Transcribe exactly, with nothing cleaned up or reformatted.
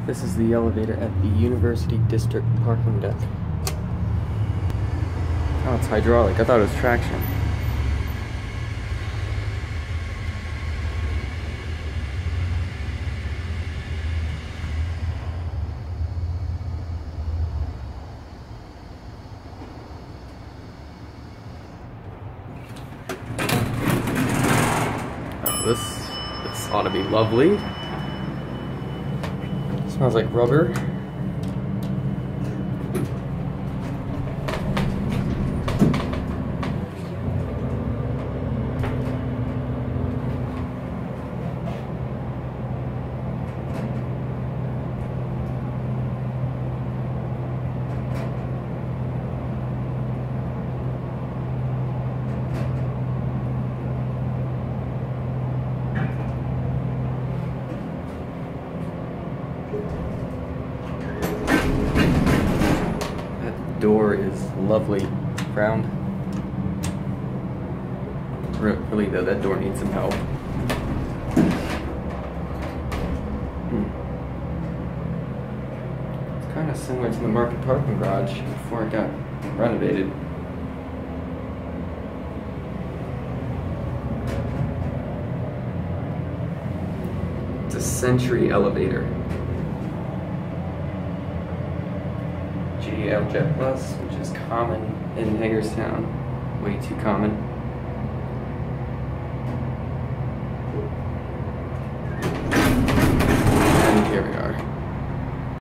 This is the elevator at the University District parking deck. Oh, it's hydraulic. I thought it was traction. Oh, this, this ought to be lovely. Smells like rubber. That door is lovely, round. Re really though, that door needs some help. Hmm. It's kind of similar to the Market parking garage before it got renovated. It's a Century elevator. G L Jet Plus, which is common in Hagerstown, way too common.